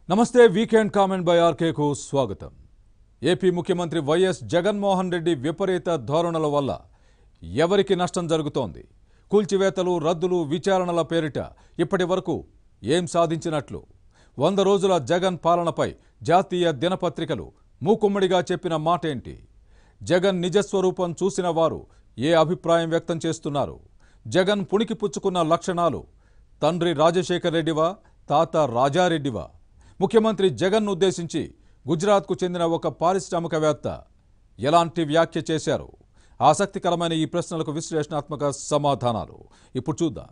నమస్తే weekend comment by ఆర్కేకు స్వాగతం. AP ముఖ్యమంత్రి వైఎస్ జగన్మోహన్ రెడ్డి విపరీత ధోరణుల వల్ల ఎవరికి నష్టం జరుగుతోంది? కూల్చివేతలు, రద్దులు, విచారణల పేరిట ఇప్పటి వరకు ఏం సాధించినట్లు? 100 రోజుల జగన్ పాలనపై జాతీయ దినపత్రికలు మూకుమ్మడిగా చెప్పిన మాటేంటి? జగన్ నిజస్వరూపం చూసిన వారు ఏ అభిప్రాయం వ్యక్తం చేస్తున్నారు? జగన్ పుణికి పుచ్చుకున్న లక్షణాలు తండ్రి రాజశేఖర్ రెడ్డివా, తాత రాజారెడ్డివా? ముఖ్యమంత్రి జగన్ ఉద్దేశించి గుజరాత్కు చెందిన ఒక పారిశ్రామికవేత్త ఎలాంటి వ్యాఖ్య చేశారు? ఆసక్తికరమైన ఈ ప్రశ్నలకు విశ్లేషణాత్మక సమాధానాలు ఇప్పుడు చూద్దాం.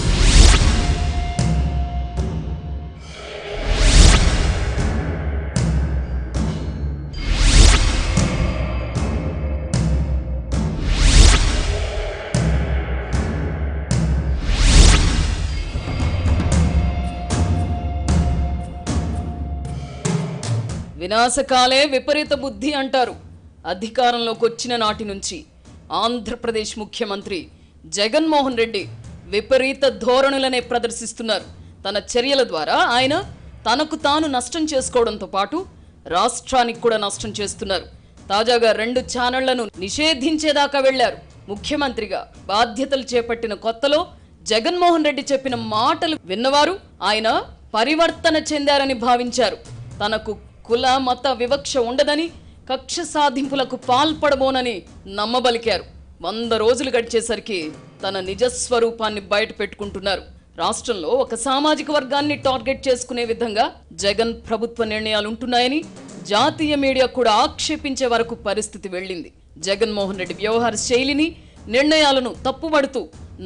వినాశకాలే విపరీత బుద్ధి అంటారు. అధికారంలోకి వచ్చిన నాటి నుంచి ఆంధ్రప్రదేశ్ ముఖ్యమంత్రి జగన్మోహన్ రెడ్డి విపరీత ధోరణులనే ప్రదర్శిస్తున్నారు. తన చర్యల ద్వారా ఆయన తనకు తాను నష్టం చేసుకోవడంతో పాటు రాష్ట్రానికి కూడా నష్టం చేస్తున్నారు. తాజాగా 2 ఛానళ్లను నిషేధించేదాకా వెళ్లారు. ముఖ్యమంత్రిగా బాధ్యతలు చేపట్టిన కొత్తలో జగన్మోహన్ రెడ్డి చెప్పిన మాటలు విన్నవారు ఆయన పరివర్తన చెందారని భావించారు. తనకు కుల మత వివక్ష ఉండదని, కక్ష సాధింపులకు పాల్పడబోనని నమ్మబలికారు. 100 రోజులు గడిచేసరికి తన నిజస్వరూపాన్ని బయట పెట్టుకుంటున్నారు. రాష్ట్రంలో ఒక సామాజిక వర్గాన్ని టార్గెట్ చేసుకునే విధంగా జగన్ ప్రభుత్వ నిర్ణయాలు ఉంటున్నాయని జాతీయ మీడియా కూడా ఆక్షేపించే వరకు పరిస్థితి వెళ్ళింది. జగన్మోహన్ రెడ్డి వ్యవహార శైలిని, నిర్ణయాలను తప్పుపడుతూ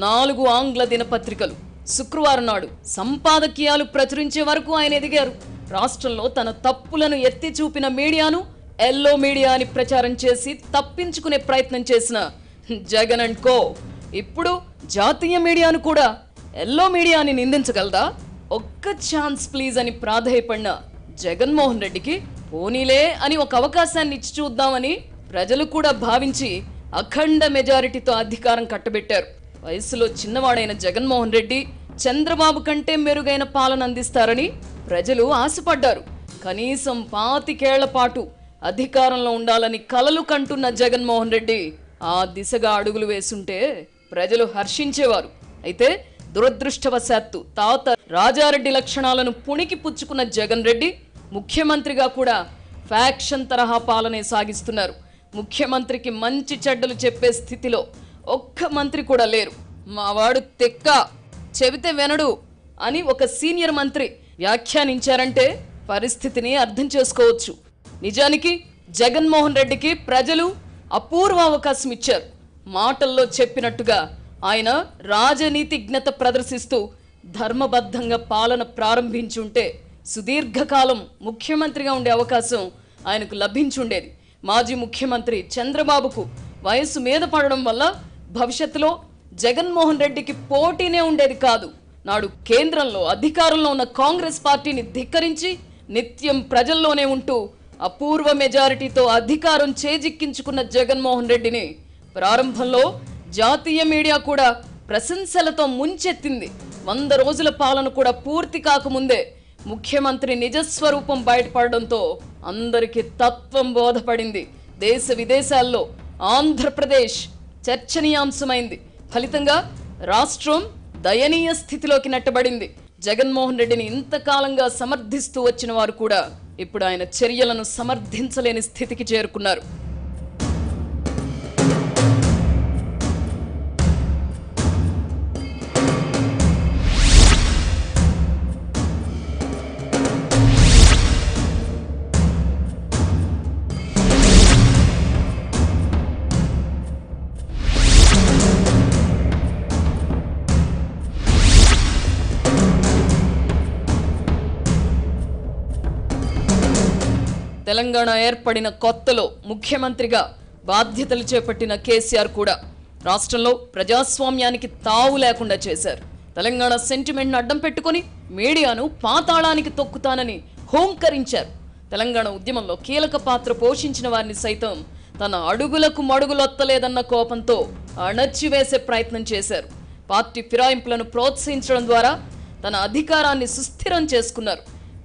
4 ఆంగ్ల దినపత్రికలు శుక్రవారం నాడు సంపాదకీయాలు ప్రచురించే వరకు ఆయన ఎదిగారు. రాష్ట్రంలో తన తప్పులను ఎత్తి చూపిన మీడియాను ఎల్లో మీడియా అని ప్రచారం చేసి తప్పించుకునే ప్రయత్నం చేసిన జగన్ అండ్ కో ఇప్పుడు జాతీయ మీడియాను కూడా ఎల్లో మీడియా అని నిందించగలదా? ఒక్క ఛాన్స్ ప్లీజ్ అని ప్రాధేయపడిన జగన్మోహన్ రెడ్డికి పోనీలే అని ఒక అవకాశాన్ని ఇచ్చి చూద్దామని ప్రజలు కూడా భావించి అఖండ మెజారిటీతో అధికారం కట్టబెట్టారు. వయసులో చిన్నవాడైన జగన్మోహన్ రెడ్డి చంద్రబాబు కంటే మెరుగైన పాలన అందిస్తారని ప్రజలు ఆశపడ్డారు. కనీసం 25 ఏళ్ల పాటు అధికారంలో ఉండాలని కలలు కంటున్న జగన్మోహన్ రెడ్డి ఆ దిశగా అడుగులు వేసుంటే ప్రజలు హర్షించేవారు. అయితే దురదృష్టవశాత్తు తాత రాజారెడ్డి లక్షణాలను పుణికి పుచ్చుకున్న జగన్ రెడ్డి ముఖ్యమంత్రిగా కూడా ఫ్యాక్షన్ తరహా పాలనే సాగిస్తున్నారు. ముఖ్యమంత్రికి మంచి చెడ్డలు చెప్పే స్థితిలో ఒక్క మంత్రి కూడా లేరు. మావాడు తెక్క, చెబితే వినడు అని ఒక సీనియర్ మంత్రి వ్యాఖ్యానించారంటే పరిస్థితిని అర్థం చేసుకోవచ్చు. నిజానికి జగన్మోహన్ రెడ్డికి ప్రజలు అపూర్వ అవకాశం ఇచ్చారు. మాటల్లో చెప్పినట్టుగా ఆయన రాజనీతిజ్ఞత ప్రదర్శిస్తూ ధర్మబద్ధంగా పాలన ప్రారంభించుంటే సుదీర్ఘకాలం ముఖ్యమంత్రిగా ఉండే అవకాశం ఆయనకు లభించుండేది. మాజీ ముఖ్యమంత్రి చంద్రబాబుకు వయసు మీద పడడం వల్ల భవిష్యత్తులో జగన్మోహన్ రెడ్డికి పోటీనే ఉండేది కాదు. నాడు కేంద్రంలో అధికారంలో ఉన్న కాంగ్రెస్ పార్టీని ధిక్కరించి నిత్యం ప్రజల్లోనే ఉంటూ అపూర్వ మెజారిటీతో అధికారం చేజిక్కించుకున్న జగన్మోహన్ రెడ్డిని ప్రారంభంలో జాతీయ మీడియా కూడా ప్రశంసలతో ముంచెత్తింది. 100 రోజుల పాలన కూడా పూర్తి కాకముందే ముఖ్యమంత్రి నిజస్వరూపం బయటపడడంతో అందరికీ తత్వం బోధపడింది. దేశ విదేశాల్లో ఆంధ్రప్రదేశ్ చర్చనీయాంశమైంది. ఫలితంగా రాష్ట్రం దయనీయ స్థితిలోకి నెట్టబడింది. జగన్మోహన్ రెడ్డిని ఇంతకాలంగా సమర్థిస్తూ వచ్చిన వారు కూడా ఇప్పుడు ఆయన చర్యలను సమర్థించలేని స్థితికి చేరుకున్నారు. తెలంగాణ ఏర్పడిన కొత్తలో ముఖ్యమంత్రిగా బాధ్యతలు చేపట్టిన కేసీఆర్ కూడా రాష్ట్రంలో ప్రజాస్వామ్యానికి తావు లేకుండా చేశారు. తెలంగాణ సెంటిమెంట్ను అడ్డం పెట్టుకొని మీడియాను పాతాళానికి తొక్కుతానని హోంకరించారు. తెలంగాణ ఉద్యమంలో కీలక పాత్ర పోషించిన వారిని సైతం తన అడుగులకు మడుగులొత్తలేదన్న కోపంతో అణచివేసే ప్రయత్నం చేశారు. పార్టీ ఫిరాయింపులను ప్రోత్సహించడం ద్వారా తన అధికారాన్ని సుస్థిరం చేసుకున్నారు.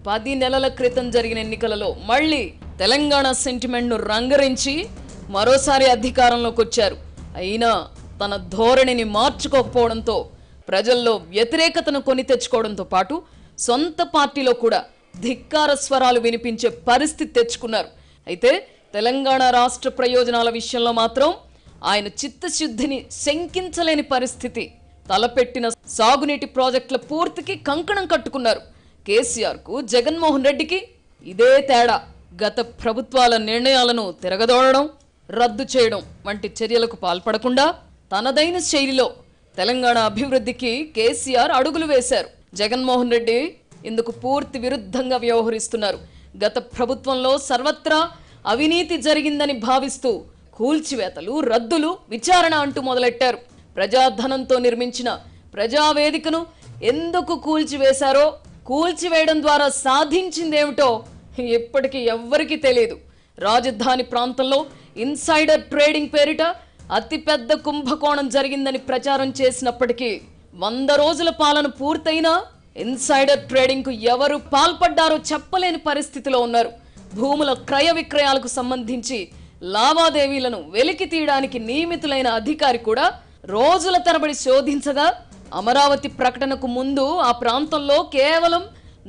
10 నెలల క్రితం జరిగిన ఎన్నికలలో మళ్ళీ తెలంగాణ సెంటిమెంట్ను రంగరించి మరోసారి అధికారంలోకి వచ్చారు. అయినా తన ధోరణిని మార్చుకోకపోవడంతో ప్రజల్లో వ్యతిరేకతను కొని తెచ్చుకోవడంతో పాటు సొంత పార్టీలో కూడా ధిక్కార స్వరాలు వినిపించే పరిస్థితి తెచ్చుకున్నారు. అయితే తెలంగాణ రాష్ట్ర ప్రయోజనాల విషయంలో మాత్రం ఆయన చిత్తశుద్ధిని శంకించలేని పరిస్థితి. తలపెట్టిన సాగునీటి ప్రాజెక్టుల పూర్తికి కంకణం కట్టుకున్నారు. కేసీఆర్కు జగన్మోహన్ రెడ్డికి ఇదే తేడా. గత ప్రభుత్వాల నిర్ణయాలను తిరగదోడడం, రద్దు చేయడం వంటి చర్యలకు పాల్పడకుండా తనదైన శైలిలో తెలంగాణ అభివృద్ధికి కేసీఆర్ అడుగులు వేశారు. జగన్మోహన్ రెడ్డి ఇందుకు పూర్తి విరుద్ధంగా వ్యవహరిస్తున్నారు. గత ప్రభుత్వంలో సర్వత్రా అవినీతి జరిగిందని భావిస్తూ కూల్చివేతలు, రద్దులు, విచారణ అంటూ మొదలెట్టారు. ప్రజాధనంతో నిర్మించిన ప్రజావేదికను ఎందుకు కూల్చివేశారో, కూల్చివేయడం ద్వారా సాధించిందేమిటో ఇప్పటికీ ఎవ్వరికీ తెలియదు. రాజధాని ప్రాంతంలో ఇన్సైడర్ ట్రేడింగ్ పేరిట అతిపెద్ద కుంభకోణం జరిగిందని ప్రచారం చేసినప్పటికీ 100 రోజుల పాలన పూర్తయినా ఇన్సైడర్ ట్రేడింగ్కు ఎవరు పాల్పడ్డారో చెప్పలేని పరిస్థితిలో ఉన్నారు. భూముల క్రయ విక్రయాలకు సంబంధించి లావాదేవీలను వెలికి తీయడానికి నియమితులైన అధికారి కూడా రోజుల తరబడి శోధించగా అమరావతి ప్రకటనకు ముందు ఆ ప్రాంతంలో కేవలం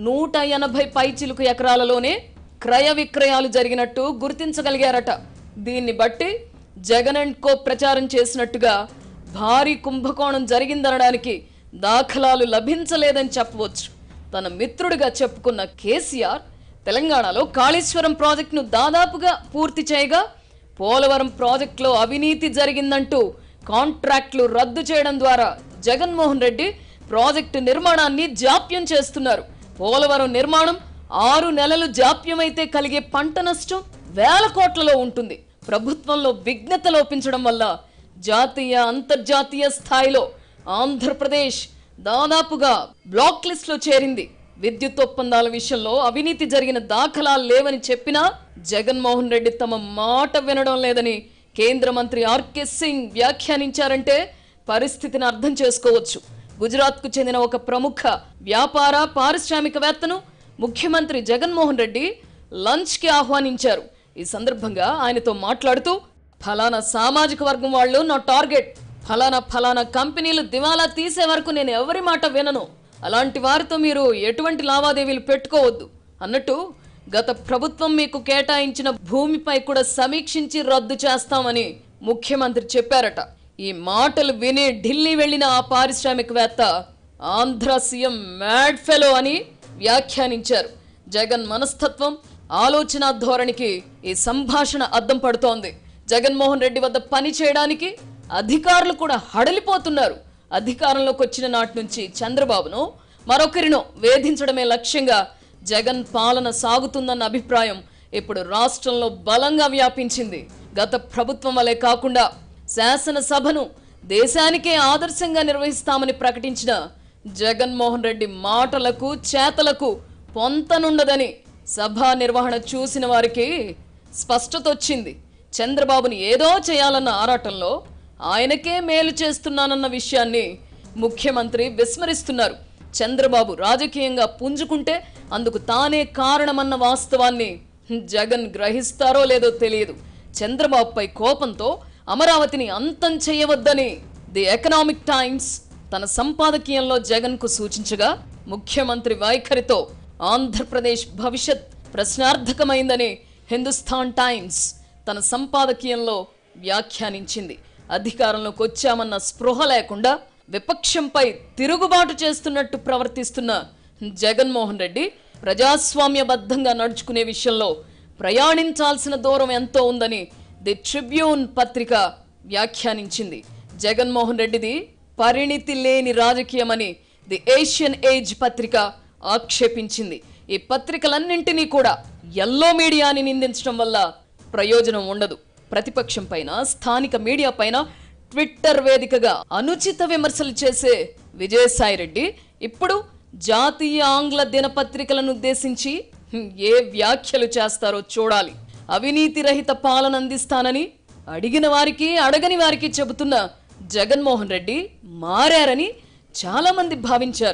180 పైచిలుకు ఎకరాలలోనే క్రయ విక్రయాలు జరిగినట్టు గుర్తించగలిగారట. దీన్ని బట్టి జగన్ అండ్ కో ప్రచారం చేసినట్టుగా భారీ కుంభకోణం జరిగిందనడానికి దాఖలాలు లభించలేదని చెప్పవచ్చు. తన మిత్రుడిగా చెప్పుకున్న కేసీఆర్ తెలంగాణలో కాళేశ్వరం ప్రాజెక్టును దాదాపుగా పూర్తి చేయగా పోలవరం ప్రాజెక్టులో అవినీతి జరిగిందంటూ కాంట్రాక్టులు రద్దు చేయడం ద్వారా జగన్మోహన్ రెడ్డి ప్రాజెక్టు నిర్మాణాన్ని జాప్యం చేస్తున్నారు. పోలవరం నిర్మాణం 6 నెలలు జాప్యమైతే కలిగే పంట నష్టం వేల కోట్లలో ఉంటుంది. ప్రభుత్వంలో విఘ్నత లోపించడం వల్ల జాతీయ, అంతర్జాతీయ స్థాయిలో ఆంధ్రప్రదేశ్ దాదాపుగా బ్లాక్ లిస్ట్లో చేరింది. విద్యుత్ ఒప్పందాల విషయంలో అవినీతి జరిగిన దాఖలాలు లేవని చెప్పినా జగన్మోహన్ రెడ్డి తమ మాట వినడం లేదని కేంద్ర మంత్రి ఆర్కే సింగ్ వ్యాఖ్యానించారంటే పరిస్థితిని అర్థం చేసుకోవచ్చు. గుజరాత్కు చెందిన ఒక ప్రముఖ వ్యాపార పారిశ్రామికవేత్తను ముఖ్యమంత్రి జగన్మోహన్ రెడ్డి లంచ్కి ఆహ్వానించారు. ఈ సందర్భంగా ఆయనతో మాట్లాడుతూ, ఫలానా సామాజిక వర్గం వాళ్ళు నా టార్గెట్, ఫలానా కంపెనీలు దివాలా తీసే వరకు నేను ఎవరి మాట వినను, అలాంటి వారితో మీరు ఎటువంటి లావాదేవీలు పెట్టుకోవద్దు అన్నట్టు గత ప్రభుత్వం మీకు కేటాయించిన భూమిపై కూడా సమీక్షించి రద్దు చేస్తామని ముఖ్యమంత్రి చెప్పారట. ఈ మాటలు విని ఢిల్లీ వెళ్లిన ఆ పారిశ్రామికవేత్త ఆంధ్ర సీఎం మ్యాడ్ ఫెలో అని వ్యాఖ్యానించారు. జగన్ మనస్తత్వం, ఆలోచన ధోరణికి ఈ సంభాషణ అద్దం పడుతోంది. జగన్మోహన్ రెడ్డి వద్ద పని చేయడానికి అధికారులు కూడా హడలిపోతున్నారు. అధికారంలోకి వచ్చిన నాటి నుంచి చంద్రబాబును మరొకరినో వేధించడమే లక్ష్యంగా జగన్ పాలన సాగుతుందన్న అభిప్రాయం ఇప్పుడు రాష్ట్రంలో బలంగా వ్యాపించింది. గత ప్రభుత్వం వలె కాకుండా శాసనసభను దేశానికే ఆదర్శంగా నిర్వహిస్తామని ప్రకటించిన జగన్మోహన్ రెడ్డి మాటలకు, చేతలకు పొంతనుండదని సభా నిర్వహణ చూసిన వారికి స్పష్టత వచ్చింది. చంద్రబాబుని ఏదో చేయాలన్న ఆరాటంలో ఆయనకే మేలు చేస్తున్నానన్న విషయాన్ని ముఖ్యమంత్రి విస్మరిస్తున్నారు. చంద్రబాబు రాజకీయంగా పుంజుకుంటే అందుకు తానే కారణమన్న వాస్తవాన్ని జగన్ గ్రహిస్తారో లేదో తెలియదు. చంద్రబాబుపై కోపంతో అమరావతిని అంతం చేయవద్దని ది ఎకనామిక్ టైమ్స్ తన సంపాదకీయంలో జగన్కు సూచించగా, ముఖ్యమంత్రి వైఖరితో ఆంధ్రప్రదేశ్ భవిష్యత్ ప్రశ్నార్థకమైందని హిందుస్థాన్ టైమ్స్ తన సంపాదకీయంలో వ్యాఖ్యానించింది. అధికారంలోకి వచ్చామన్న స్పృహ లేకుండా విపక్షంపై తిరుగుబాటు చేస్తున్నట్టు ప్రవర్తిస్తున్న జగన్మోహన్ రెడ్డి ప్రజాస్వామ్యబద్ధంగా నడుచుకునే విషయంలో ప్రయాణించాల్సిన దూరం ఎంతో ఉందని ది ట్రిబ్యూన్ పత్రిక వ్యాఖ్యానించింది. జగన్మోహన్ రెడ్డిది పరిణితి లేని రాజకీయమని ది ఏషియన్ ఏజ్ పత్రిక ఆక్షేపించింది. ఈ పత్రికలన్నింటినీ కూడా ఎల్లో మీడియాని నిందించడం వల్ల ప్రయోజనం ఉండదు. ప్రతిపక్షం పైన, స్థానిక మీడియా పైన ట్విట్టర్ వేదికగా అనుచిత విమర్శలు చేసే విజయసాయిరెడ్డి ఇప్పుడు జాతీయ ఆంగ్ల దినపత్రికలను ఉద్దేశించి ఏ వ్యాఖ్యలు చేస్తారో చూడాలి. అవినీతి రహిత పాలన అందిస్తానని అడిగిన వారికి, అడగని వారికి చెబుతున్న జగన్మోహన్ రెడ్డి మారారని చాలా మంది భావించారు.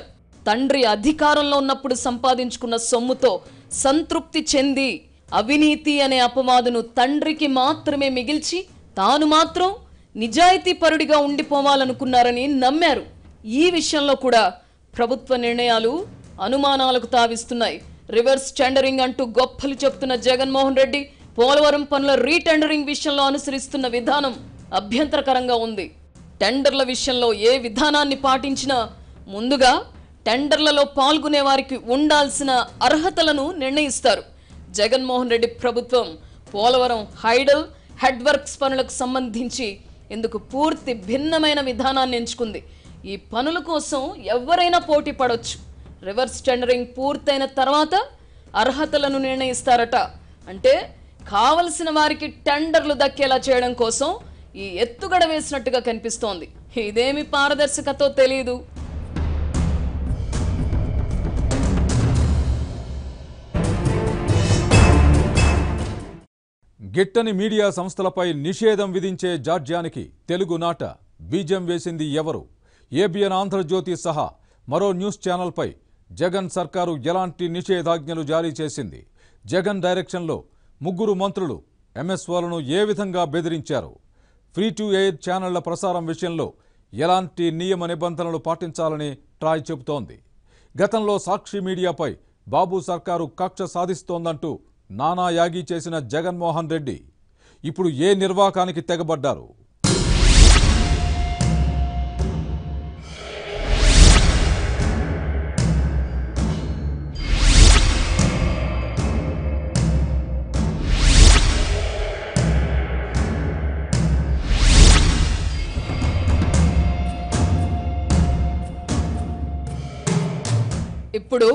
తండ్రి అధికారంలో ఉన్నప్పుడు సంపాదించుకున్న సొమ్ముతో సంతృప్తి చెంది అవినీతి అనే అపవాదును తండ్రికి మాత్రమే మిగిల్చి తాను మాత్రం నిజాయితీపరుడిగా ఉండిపోవాలనుకున్నారని నమ్మారు. ఈ విషయంలో కూడా ప్రభుత్వ నిర్ణయాలు అనుమానాలకు తావిస్తున్నాయి. రివర్స్ టెండరింగ్ అంటూ గొప్పలు చెప్తున్న జగన్మోహన్ రెడ్డి పోలవరం పనుల రీటెండరింగ్ విషయంలో అనుసరిస్తున్న విధానం అభ్యంతరకరంగా ఉంది. టెండర్ల విషయంలో ఏ విధానాన్ని పాటించినా ముందుగా టెండర్లలో పాల్గొనే వారికి ఉండాల్సిన అర్హతలను నిర్ణయిస్తారు. జగన్మోహన్ రెడ్డి ప్రభుత్వం పోలవరం హైడల్ హెడ్ వర్క్స్ పనులకు సంబంధించి ఇందుకు పూర్తి భిన్నమైన విధానాన్ని ఎంచుకుంది. ఈ పనుల కోసం ఎవరైనా పోటీ పడవచ్చు. రివర్స్ టెండరింగ్ పూర్తయిన తర్వాత అర్హతలను నిర్ణయిస్తారట. అంటే కావలసిన వారికి టెండర్లు దక్కేలా చేయడం కోసం ఈ ఎత్తుగడ వేసినట్టుగా కనిపిస్తోంది. ఇదేమి పారదర్శకతో తెలియదు. గిట్టని మీడియా సంస్థలపై నిషేధం విధించే జాడ్యానికి తెలుగునాట బీజం వేసింది ఎవరు? ఏబిఎన్ ఆంధ్రజ్యోతి సహా మరో న్యూస్ ఛానల్పై జగన్ సర్కారు ఎలాంటి నిషేధాజ్ఞలు జారీ చేసింది? జగన్ డైరెక్షన్లో 3 మంత్రులు ఎంఎస్ఓలను ఏ విధంగా బెదిరించారు? ఫ్రీ టు ఎయిర్ ఛానళ్ల ప్రసారం విషయంలో ఎలాంటి నియమ నిబంధనలు పాటించాలని ట్రాయ్ చెబుతోంది. గతంలో సాక్షి మీడియాపై బాబు సర్కారు కక్ష సాధిస్తోందంటూ నానా యాగి చేసిన జగన్మోహన్ రెడ్డి ఇప్పుడు ఏ నిర్వాకానికి తెగబడ్డారు? ఇప్పుడు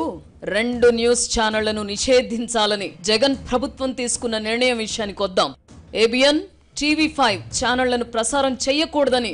2 న్యూస్ ఛానళ్లను నిషేధించాలని జగన్ ప్రభుత్వం తీసుకున్న నిర్ణయం విషయానికి వద్దాం. ఏబిఎన్, టీవీ5 ఛానళ్లను ప్రసారం చేయకూడదని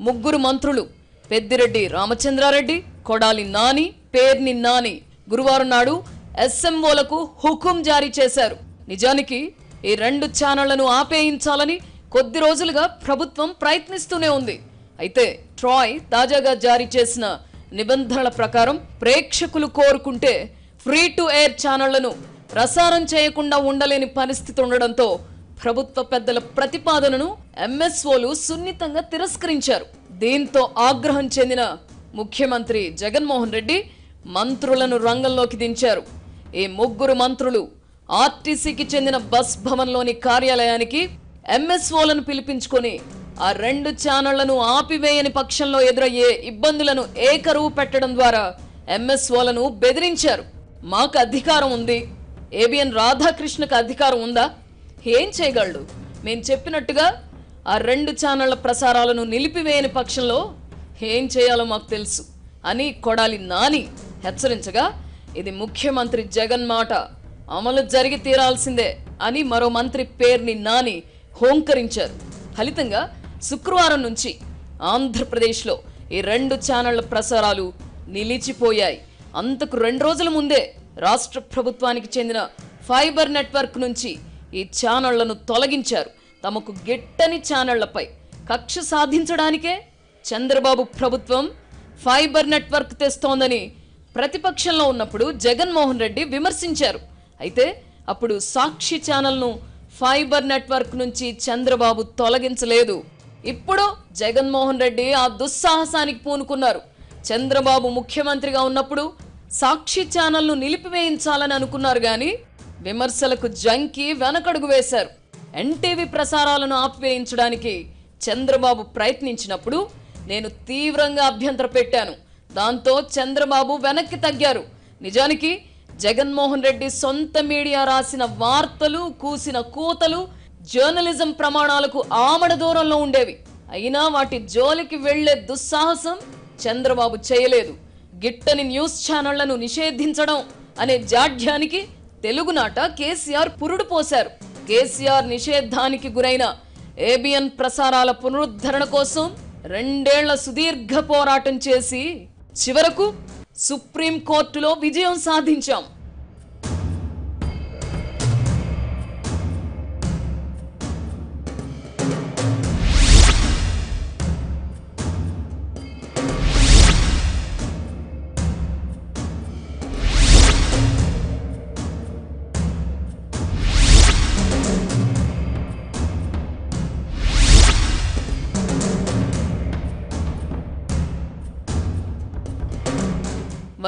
3 మంత్రులు పెద్దిరెడ్డి రామచంద్రారెడ్డి, కొడాలి నాని, పేర్ని నాని గురువారం నాడు ఎస్ఎంఓలకు హుకుం జారీ చేశారు. నిజానికి ఈ 2 ఛానళ్లను ఆపేయించాలని కొద్ది రోజులుగా ప్రభుత్వం ప్రయత్నిస్తూనే ఉంది. అయితే ట్రాయ్ తాజాగా జారీ చేసిన నిబంధనల ప్రకారం ప్రేక్షకులు కోరుకుంటే ఫ్రీ టు ఎయిర్ ఛానళ్లను ప్రసారం చేయకుండా ఉండలేని పరిస్థితి ఉండడంతో ప్రభుత్వ పెద్దల ప్రతిపాదనను ఎంఎస్ఓలు సున్నితంగా తిరస్కరించారు. దీంతో ఆగ్రహం చెందిన ముఖ్యమంత్రి జగన్మోహన్ రెడ్డి మంత్రులను రంగంలోకి దించారు. ఈ 3 మంత్రులు ఆర్టీసీకి చెందిన బస్ భవన్లోని కార్యాలయానికి ఎంఎస్ఓలను పిలిపించుకొని ఆ 2 ఛానళ్లను ఆపివేయని పక్షంలో ఎదురయ్యే ఇబ్బందులను ఏకరువు పెట్టడం ద్వారా ఎంఎస్ఓలను బెదిరించారు. మాకు అధికారం ఉంది, ఏబిఎన్ రాధాకృష్ణకు అధికారం ఉందా? ఏం చేయగలడు? మేము చెప్పినట్టుగా ఆ 2 ఛానళ్ల ప్రసారాలను నిలిపివేయని పక్షంలో ఏం చేయాలో మాకు తెలుసు అని కొడాలి నాని హెచ్చరించగా, ఇది ముఖ్యమంత్రి జగన్ మాట, అమలు జరిగి తీరాల్సిందే అని మరో మంత్రి పేర్ని నాని హోంకరించారు. ఫలితంగా శుక్రవారం నుంచి ఆంధ్రప్రదేశ్లో ఈ 2 ఛానళ్ల ప్రసారాలు నిలిచిపోయాయి. అంతకు 2 రోజుల ముందే రాష్ట్ర ప్రభుత్వానికి చెందిన ఫైబర్ నెట్వర్క్ నుంచి ఈ ఛానళ్లను తొలగించారు. తమకు గిట్టని ఛానళ్లపై కక్ష సాధించడానికే చంద్రబాబు ప్రభుత్వం ఫైబర్ నెట్వర్క్ తెస్తోందని ప్రతిపక్షంలో ఉన్నప్పుడు జగన్మోహన్ రెడ్డి విమర్శించారు. అయితే అప్పుడు సాక్షి ఛానల్ను ఫైబర్ నెట్వర్క్ నుంచి చంద్రబాబు తొలగించలేదు. ఇప్పుడు జగన్మోహన్ రెడ్డి ఆ దుస్సాహసానికి పూనుకున్నారు. చంద్రబాబు ముఖ్యమంత్రిగా ఉన్నప్పుడు సాక్షి ఛానల్ను నిలిపివేయించాలని అనుకున్నారు కానీ విమర్శలకు జంకి వెనకడుగు వేశారు. ఎన్టీవీ ప్రసారాలను ఆపివేయించడానికి చంద్రబాబు ప్రయత్నించినప్పుడు నేను తీవ్రంగా అభ్యంతర పెట్టాను. దాంతో చంద్రబాబు వెనక్కి తగ్గారు. నిజానికి జగన్మోహన్ రెడ్డి సొంత మీడియా రాసిన వార్తలు, కూసిన కూతలు జర్నలిజం ప్రమాణాలకు ఆమడ దూరంలో ఉండేవి. అయినా వాటి జోలికి వెళ్లే దుస్సాహసం చంద్రబాబు చేయలేదు. గిట్టని న్యూస్ ఛానళ్లను నిషేధించడం అనే జాడ్యానికి తెలుగునాట కేసీఆర్ పురుడు పోశారు. కేసీఆర్ నిషేధానికి గురైన ఏబిఎన్ ప్రసారాల పునరుద్ధరణ కోసం 2 ఏళ్ల సుదీర్ఘ పోరాటం చేసి చివరకు సుప్రీంకోర్టులో విజయం సాధించాం.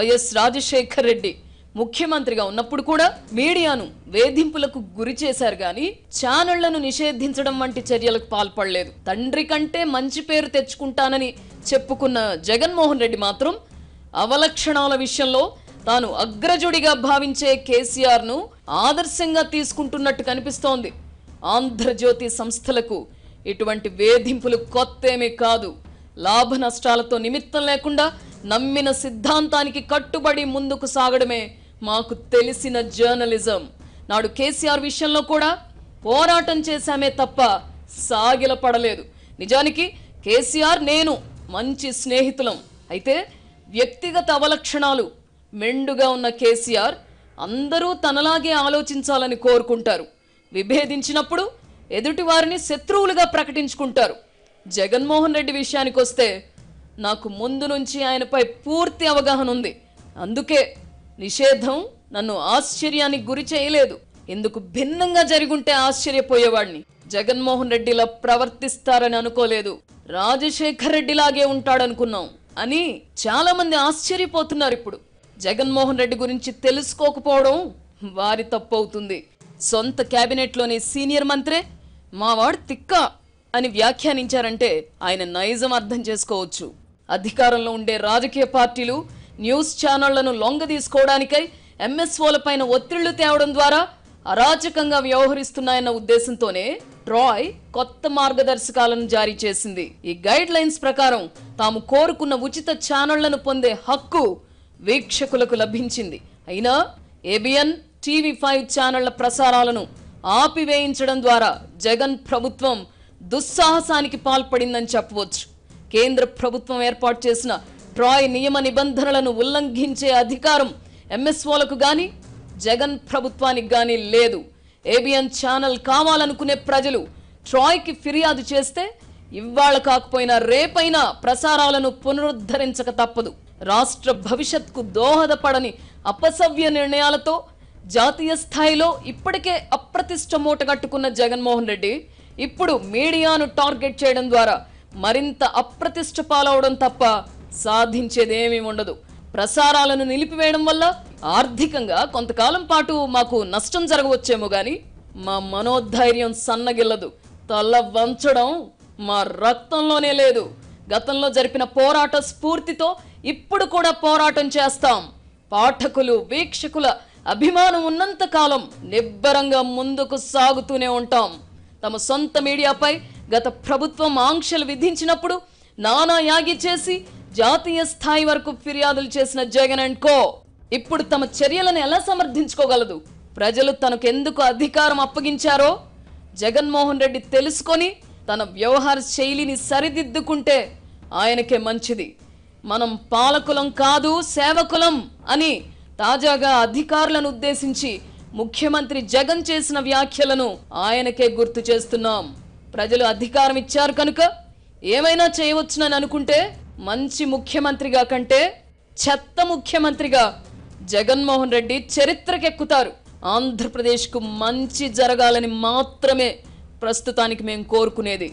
వైఎస్ రాజశేఖర్ రెడ్డి ముఖ్యమంత్రిగా ఉన్నప్పుడు కూడా మీడియాను వేధింపులకు గురి చేశారు గాని ఛానళ్లను నిషేధించడం వంటి చర్యలకు పాల్పడలేదు. తండ్రి కంటే మంచి పేరు తెచ్చుకుంటానని చెప్పుకున్న జగన్మోహన్ రెడ్డి మాత్రం అవలక్షణాల విషయంలో తాను అగ్రజుడిగా భావించే కేసీఆర్ను ఆదర్శంగా తీసుకుంటున్నట్టు కనిపిస్తోంది. ఆంధ్రజ్యోతి సంస్థలకు ఇటువంటి వేధింపులు కొత్తేమీ కాదు. లాభ నష్టాలతో నిమిత్తం లేకుండా నమ్మిన సిద్ధాంతానికి కట్టుబడి ముందుకు సాగడమే మాకు తెలిసిన జర్నలిజం. నాడు కేసీఆర్ విషయంలో కూడా పోరాటం చేశామే తప్ప సాగిలపడలేదు. నిజానికి కేసీఆర్ నేను మంచి స్నేహితులం. అయితే వ్యక్తిగత అవలక్షణాలు మెండుగా ఉన్న కేసీఆర్ అందరూ తనలాగే ఆలోచించాలని కోరుకుంటారు. విభేదించినప్పుడు ఎదుటి వారిని శత్రువులుగా ప్రకటించుకుంటారు. జగన్మోహన్ రెడ్డి విషయానికి వస్తే నాకు ముందు నుంచి ఆయనపై పూర్తి అవగాహన ఉంది. అందుకే నిషేధం నన్ను ఆశ్చర్యానికి గురి చేయలేదు. ఇందుకు భిన్నంగా జరుగుంటే ఆశ్చర్యపోయేవాడిని. జగన్మోహన్ రెడ్డిలా ప్రవర్తిస్తారని అనుకోలేదు. రాజశేఖర్ రెడ్డిలాగే ఉంటాడనుకున్నాం అని చాలా మంది ఆశ్చర్యపోతున్నారు. ఇప్పుడు జగన్మోహన్ రెడ్డి గురించి తెలుసుకోకపోవడం వారి తప్పవుతుంది. సొంత కేబినెట్లోని సీనియర్ మంత్రే మావాడు తిక్క అని వ్యాఖ్యానించారంటే ఆయన నైజం అర్థం చేసుకోవచ్చు. అధికారంలో ఉండే రాజకీయ పార్టీలు న్యూస్ ఛానళ్లను లొంగ తీసుకోవడానికై ఎంఎస్ఓలపైన ఒత్తిళ్లు తేవడం ద్వారా అరాచకంగా వ్యవహరిస్తున్నాయన్న ఉద్దేశంతోనే ట్రాయ్ కొత్త మార్గదర్శకాలను జారీ చేసింది. ఈ గైడ్ లైన్స్ ప్రకారం తాము కోరుకున్న ఉచిత ఛానళ్లను పొందే హక్కు వీక్షకులకు లభించింది. అయినా ABN TV5 ఛానళ్ల ప్రసారాలను ఆపివేయించడం ద్వారా జగన్ ప్రభుత్వం దుస్సాహసానికి పాల్పడిందని చెప్పవచ్చు. కేంద్ర ప్రభుత్వం ఏర్పాటు చేసిన ట్రాయ్ నియమ నిబంధనలను ఉల్లంఘించే అధికారం ఎంఎస్ఓలకు గాని జగన్ ప్రభుత్వానికి గాని లేదు. ABN ఛానల్ కావాలనుకునే ప్రజలు ట్రాయ్కి ఫిర్యాదు చేస్తే ఇవాళ కాకపోయినా రేపైనా ప్రసారాలను పునరుద్ధరించక తప్పదు. రాష్ట్ర భవిష్యత్కు దోహదపడని అపసవ్య నిర్ణయాలతో జాతీయ స్థాయిలో ఇప్పటికే అప్రతిష్ట మూటగట్టుకున్న జగన్మోహన్ రెడ్డి ఇప్పుడు మీడియాను టార్గెట్ చేయడం ద్వారా మరింత అప్రతిష్ట పాలవడం తప్ప సాధించేదేమీ ఉండదు. ప్రసారాలను నిలిపివేయడం వల్ల ఆర్థికంగా కొంతకాలం పాటు మాకు నష్టం జరగవచ్చేమో గాని మా మనోధైర్యం సన్నగిల్లదు. తల వంచడం మా రక్తంలోనే లేదు. గతంలో జరిపిన పోరాట స్ఫూర్తితో ఇప్పుడు కూడా పోరాటం చేస్తాం. పాఠకులు వీక్షకుల అభిమానం ఉన్నంత కాలం నిబ్బరంగా ముందుకు సాగుతూనే ఉంటాం. తమ సొంత మీడియాపై గత ప్రభుత్వం ఆంక్షలు విధించినప్పుడు నానా యాగి చేసి జాతీయ స్థాయి వరకు ఫిర్యాదులు చేసిన జగన్ అండ్ కో ఇప్పుడు తమ చర్యలను ఎలా సమర్థించుకోగలదు? ప్రజలు తనకెందుకు అధికారం అప్పగించారో జగన్మోహన్ రెడ్డి తెలుసుకొని తన వ్యవహార శైలిని సరిదిద్దుకుంటే ఆయనకే మంచిది. మనం పాలకులం కాదు సేవకులం అని తాజాగా అధికారులను ఉద్దేశించి ముఖ్యమంత్రి జగన్ చేసిన వ్యాఖ్యలను ఆయనకే గుర్తు చేస్తున్నాం. ప్రజలు అధికారం ఇచ్చారు కనుక ఏమైనా చేయవచ్చునని అనుకుంటే మంచి ముఖ్యమంత్రిగా కంటే చెత్త ముఖ్యమంత్రిగా జగన్మోహన్ రెడ్డి చరిత్రకెక్కుతారు. ఆంధ్రప్రదేశ్కు మంచి జరగాలని మాత్రమే ప్రస్తుతానికి మేము కోరుకునేది.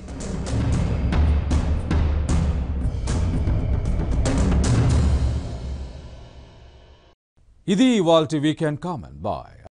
ఇది ఇవాల్టి వీకెండ్ కామెంట్. బాయ్.